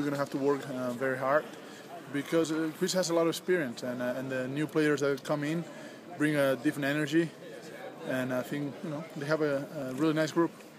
we're going to have to work very hard because Chris has a lot of experience, and the new players that come in bring a different energy, and I think they have a really nice group.